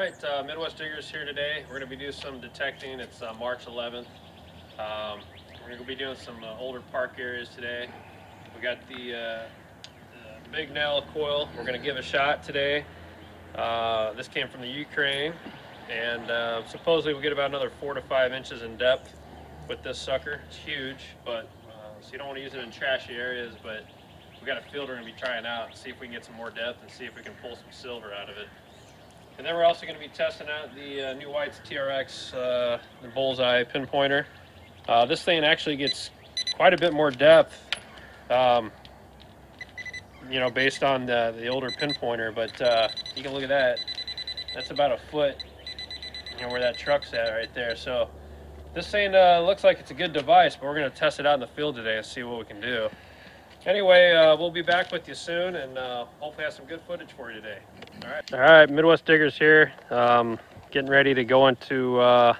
Alright, Midwest Diggers here today. We're going to be doing some detecting. It's March 11th. We're going to be doing some older park areas today. We got the Big Nell coil. We're going to give a shot today. This came from the Ukraine, and supposedly we get about another 4 to 5 inches in depth with this sucker. It's huge, but so you don't want to use it in trashy areas, but we got a field we're going to be trying out and see if we can get some more depth and see if we can pull some silver out of it. And then we're also going to be testing out the New White's TRX, the Bullseye Pinpointer. This thing actually gets quite a bit more depth, you know, based on the older Pinpointer. But you can look at that. That's about a foot, you know, where that truck's at right there. So this thing looks like it's a good device, but we're going to test it out in the field today and see what we can do. Anyway, we'll be back with you soon, and hopefully have some good footage for you today. All right, Midwest Diggers here. Getting ready to go into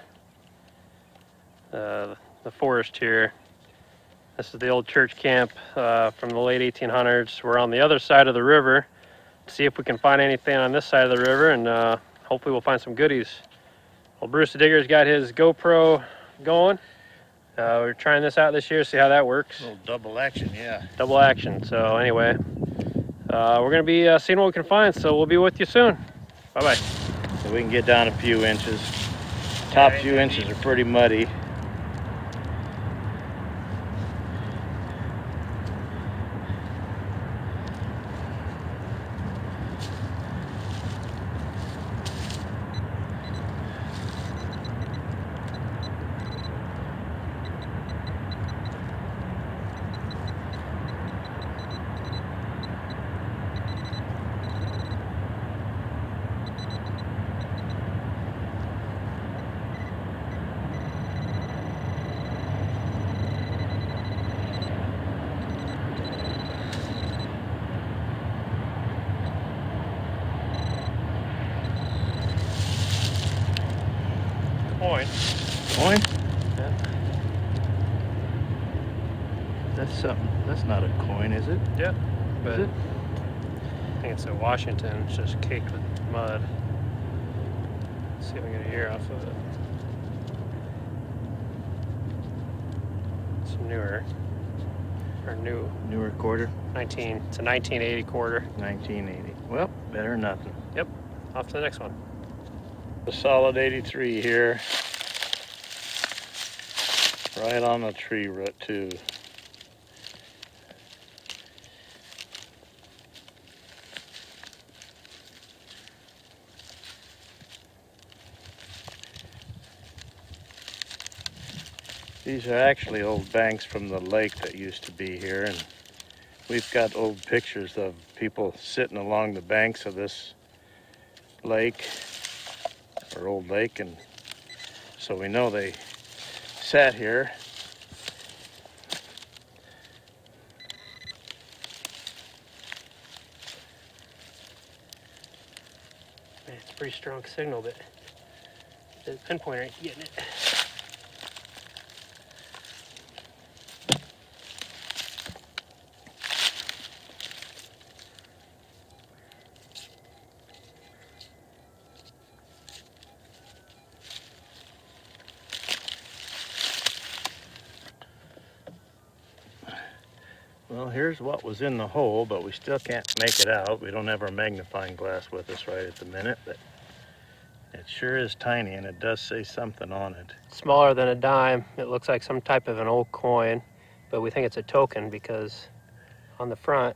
the forest here. This is the old church camp from the late 1800s. We're on the other side of the river to see if we can find anything on this side of the river, and hopefully we'll find some goodies. Well, Bruce the Digger's got his GoPro going. We're trying this out this year, see how that works. A little double action, yeah. Double action. So anyway, we're going to be seeing what we can find, so we'll be with you soon. Bye-bye. So we can get down a few inches. Top few inches are pretty muddy. Coin. Coin? Yeah. That's something. That's not a coin, is it? Yeah. But Is it? I think it's in Washington. It's just caked with mud. Let's see if we can get a year off of it. It's newer. Or new. Newer quarter? It's a 1980 quarter. 1980. Well, better than nothing. Yep. Off to the next one. A solid 83 here. Right on the tree root too. These are actually old banks from the lake that used to be here, and we've got old pictures of people sitting along the banks of this lake, or old lake, and so we know they sat here. Man, it's a pretty strong signal, but the Pinpointer ain't getting it. Well, here's what was in the hole, but we still can't make it out. We don't have our magnifying glass with us right at the minute, but it sure is tiny, and it does say something on it. Smaller than a dime. It looks like some type of an old coin, but we think it's a token because on the front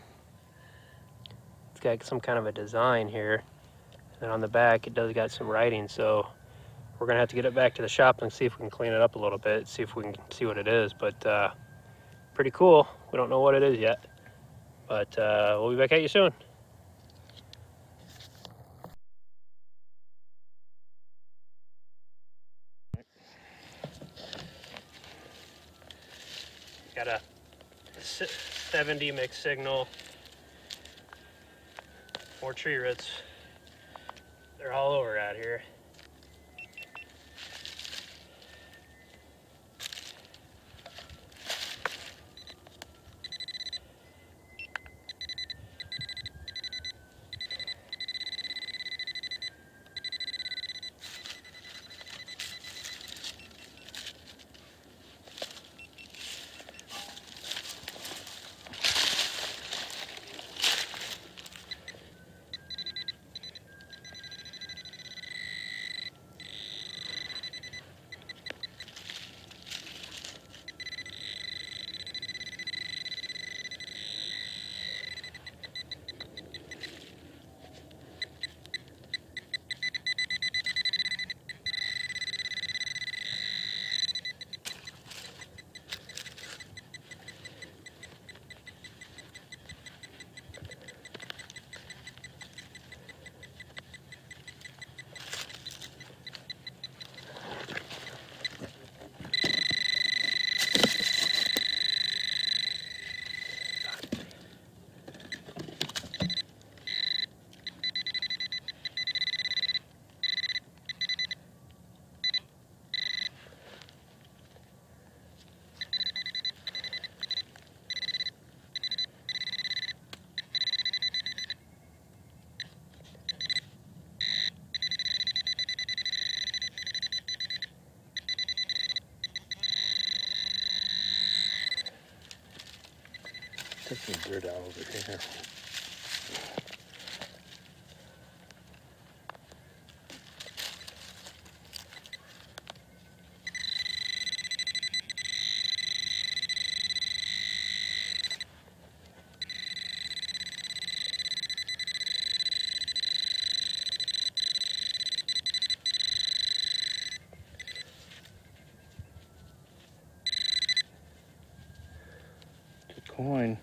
it's got some kind of a design here, and on the back it does got some writing. So we're gonna have to get it back to the shop and see if we can clean it up a little bit, see if we can see what it is. But pretty cool. We don't know what it is yet, but we'll be back at you soon. Got a 70 mixed signal, 4 tree roots. They're all over out here. Take some dirt out over here. Coin.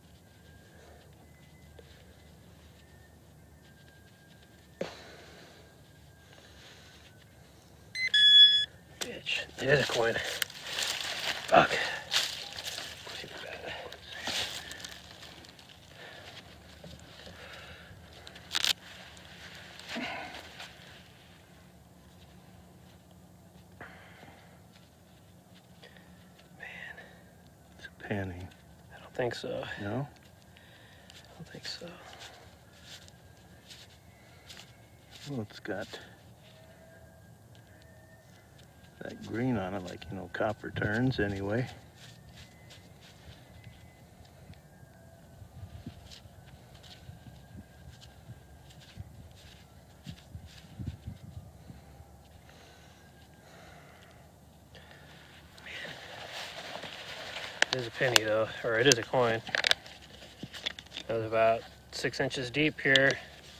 Bitch, there's a coin. Fuck. Too bad. It's a penny. I don't think so. No? I don't think so. Well, it's got that green on it, like, you know, copper turns anyway. It is a penny though, or it is a coin. It was about 6 inches deep here.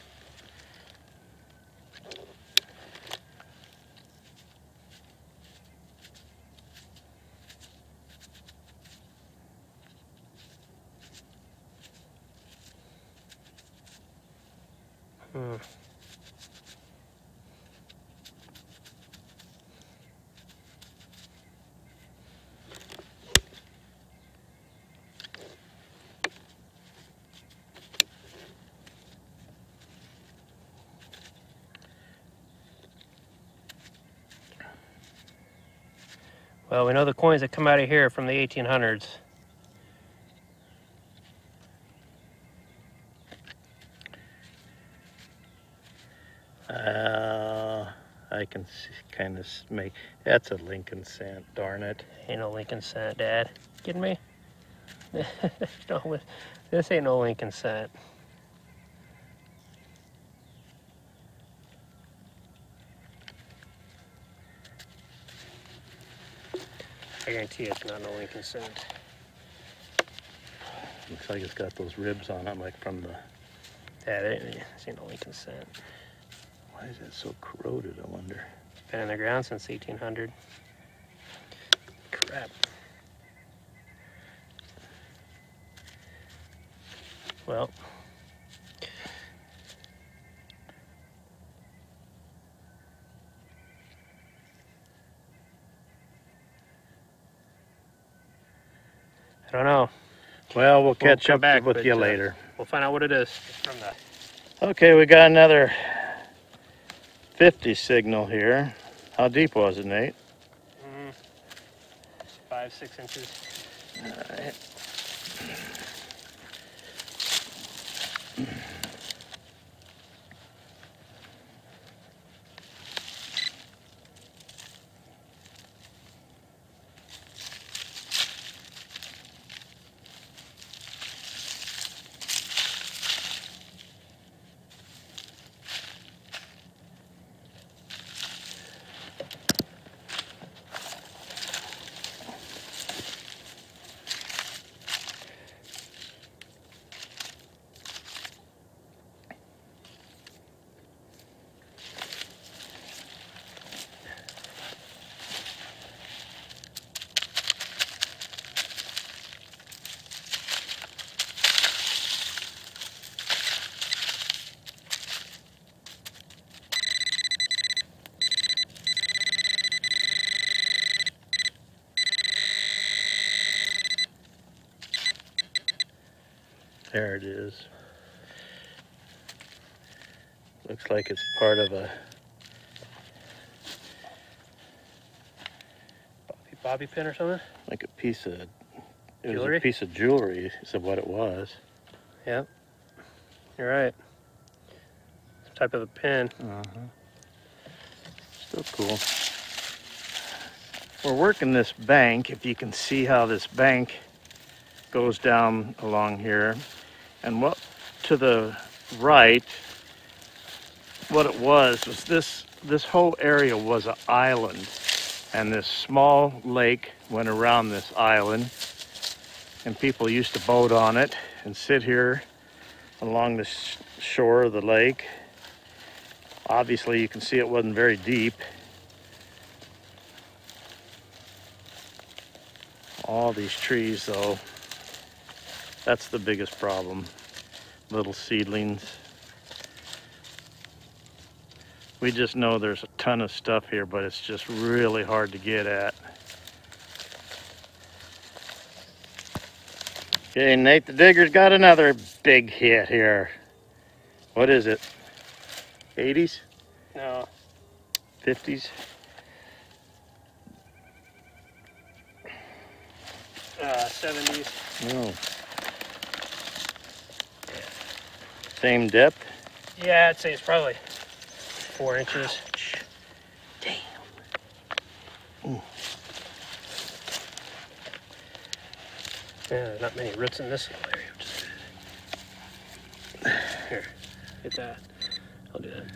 Well, we know the coins that come out of here are from the 1800s. I can kind of make, that's a Lincoln cent, darn it. Ain't no Lincoln cent, Dad. Kidding me? No, this ain't no Lincoln cent. I guarantee it's not no Lincoln cent. Looks like it's got those ribs on it, like from the... Yeah, this ain't no Lincoln cent. Why is that so corroded, I wonder? Been in the ground since 1800. Crap. Well. I don't know. Well, we'll catch come up back, with but, you later. We'll find out what it is from the... Okay, we got another 50 signal here. How deep was it, Nate? 5-6 inches. All right. There it is. Looks like it's part of a bobby pin or something? like a piece of Jewelry? was a piece of jewelry is what it was. Yep. You're right. Some type of a pin. Still cool. We're working this bank. If you can see how this bank goes down along here. And what to the right, what it was this whole area was an island. And this small lake went around this island. And people used to boat on it and sit here along the shore of the lake. Obviously, you can see it wasn't very deep. All these trees, though, that's the biggest problem. Little seedlings. We just know there's a ton of stuff here, but it's just really hard to get at. Okay, Nate the Digger's got another big hit here. What is it? 80s? No. 50s? 70s. No. Same depth? Yeah, I'd say it's probably 4 inches. Damn. Ooh. Yeah, there's not many roots in this little area, which is good. Here, get that. I'll do that.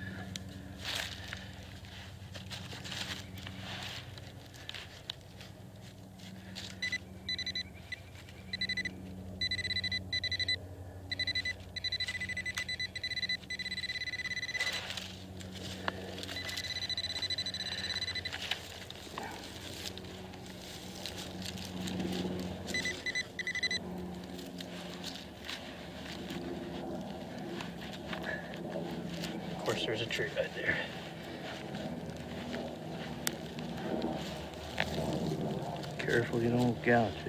Of course, there's a tree right there. Careful you don't gouge it.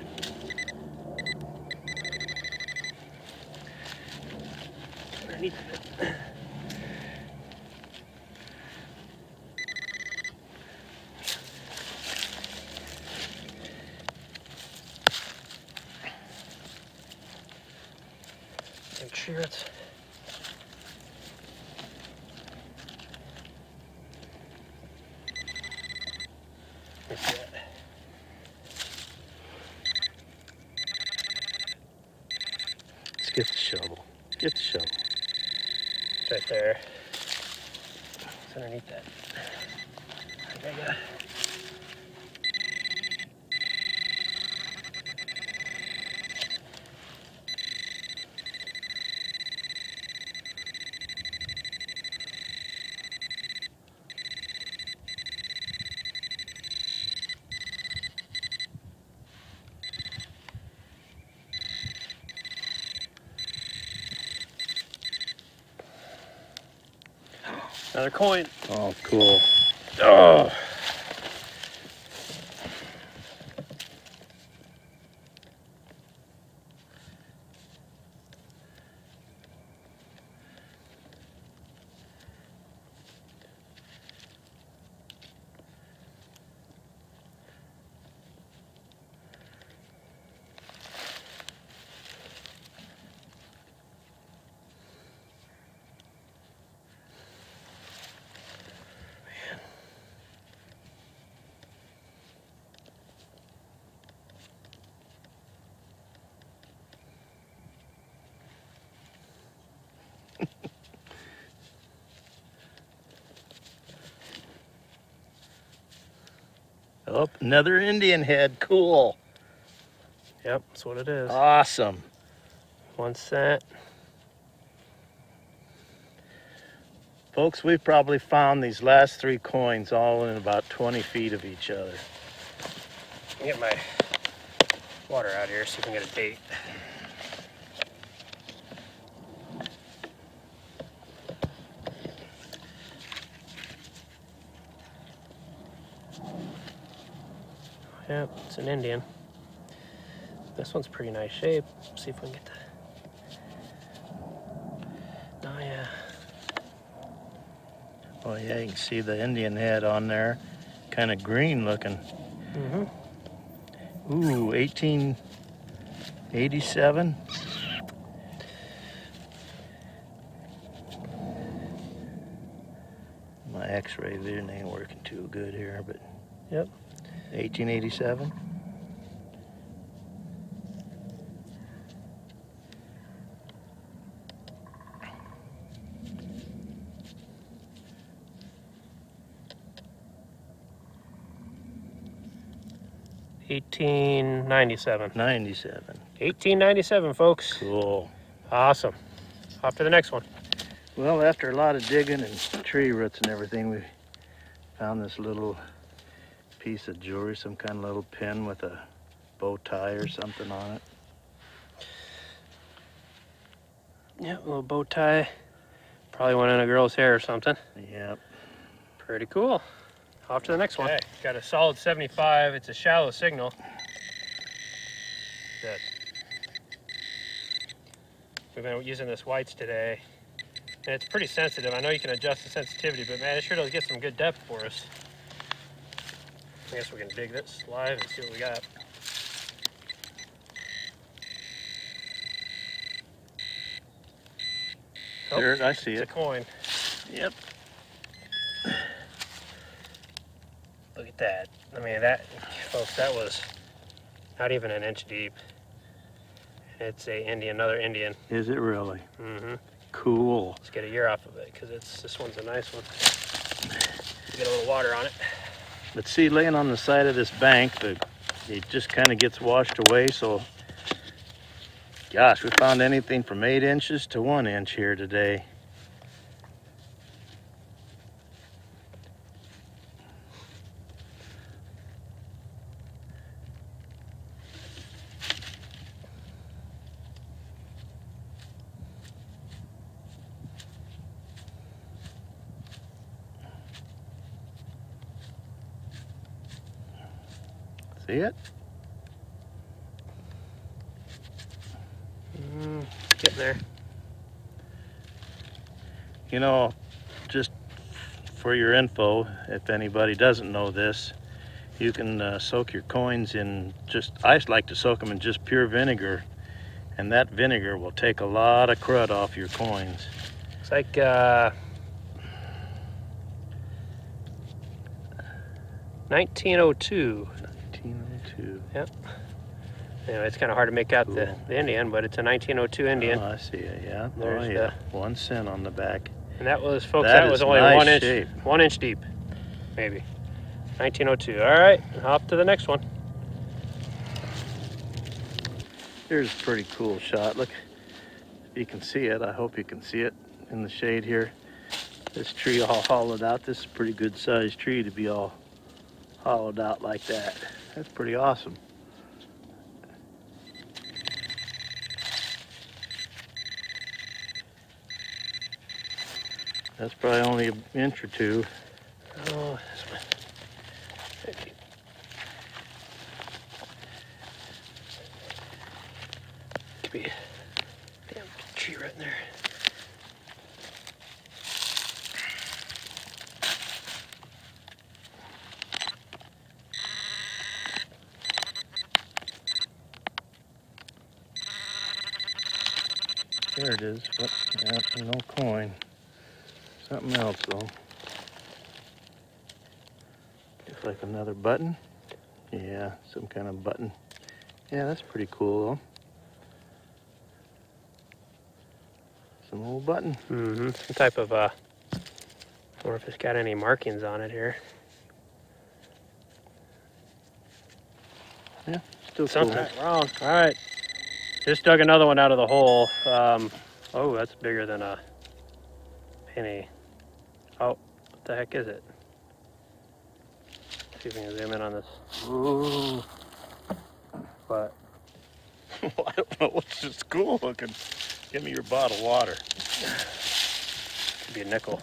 Underneath it. Make sure it's like that. Let's get the shovel. Get the shovel. It's right there. It's underneath that. I think I got it. Another coin. Oh, cool. Oh. Oh, another Indian head. Cool. Yep, that's what it is. Awesome. 1 cent. Folks, we've probably found these last 3 coins all in about 20 feet of each other. Get my water out here, see if we can get a date. Yep, it's an Indian. This one's pretty nice shape. See if we can get the... Oh yeah. Oh yeah, you can see the Indian head on there. Kind of green looking. Mm-hmm. Ooh, 1887. My x-ray vision ain't working too good here, but Yep. 1887. 1897. 97. 1897, folks. Cool. Awesome. Off to the next one. Well, after a lot of digging and tree roots and everything, we found this little piece of jewelry, some kind of little pin with a bow tie or something on it. Yeah, a little bow tie. Probably went in a girl's hair or something. Yep. Pretty cool. Off to the next one. Got a solid 75. It's a shallow signal. Good. We've been using this whites today. And it's pretty sensitive. I know you can adjust the sensitivity, but man, it sure does get some good depth for us. I guess we can dig this live and see what we got. Oh, There, I see it's it. a coin. Yep. Look at that. I mean, that, folks, that was not even an inch deep. It's a Indian, another Indian. Is it really? Mm-hmm. Cool. Let's get a year off of it, because this one's a nice one. Get a little water on it. But see, laying on the side of this bank, it just kind of gets washed away, so gosh, we found anything from 8 inches to 1 inch here today. See it? Getting there. You know, just for your info, if anybody doesn't know this, you can soak your coins in I like to soak them in just pure vinegar, and that vinegar will take a lot of crud off your coins. It's like 1902. 1902. Yep. Anyway, it's kind of hard to make out Cool. the Indian, but it's a 1902 Indian. Oh, I see it, yeah. There's oh, yeah. 1 cent on the back. And that was, folks, That that was is only nice 1 inch, shape. 1 inch deep, maybe. 1902. All right, off to the next one. Here's a pretty cool shot. Look, if you can see it, I hope you can see it in the shade here. This tree all hollowed out. This is a pretty good sized tree to be all hollowed out like that. That's pretty awesome. That's probably only an inch or two. Oh, this one. Could be a damn tree right in there. There it is, but yeah, no coin. Something else though. Looks like another button. Yeah, some kind of button. Yeah, that's pretty cool though. Some old button. Mm-hmm. Some type of, I wonder if it's got any markings on it here. Yeah, still Something cool. wrong. All right. Just dug another one out of the hole. Oh, that's bigger than a penny. Oh, what the heck is it? Let's see if we can zoom in on this. Ooh. What? I don't know. What's just cool looking? Give me your bottle of water. Could be a nickel.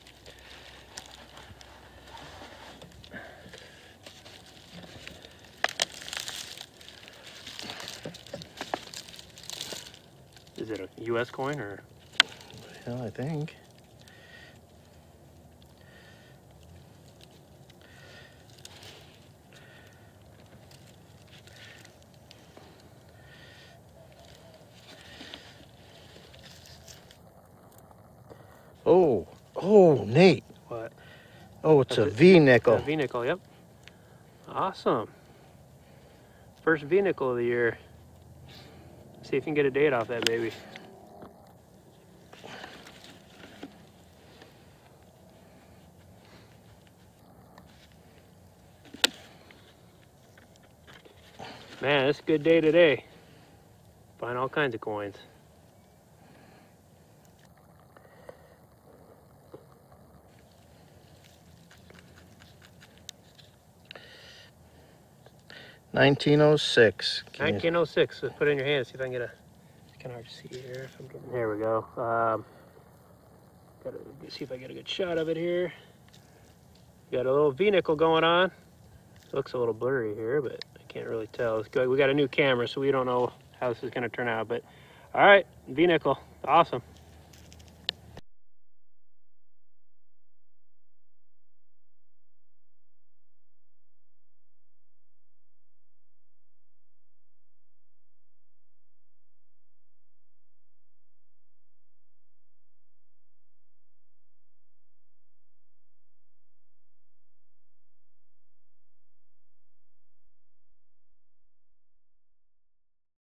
Is it a U.S. coin or? Yeah, I think. Oh, Nate. What? Oh, it's a V-nickel. A V-nickel, yep. Awesome. First V-nickel of the year. See if you can get a date off that baby. Man, it's a good day today. Find all kinds of coins. $19.06. 1906. Let's put it in your hand. See if I can get a. It's kind of hard to see here. If I'm getting, here we go. Gotta see if I get a good shot of it here. Got a little V-nickel going on. It looks a little blurry here, but I can't really tell. It's good. We got a new camera, so we don't know how this is going to turn out. But all right, V-nickel, awesome.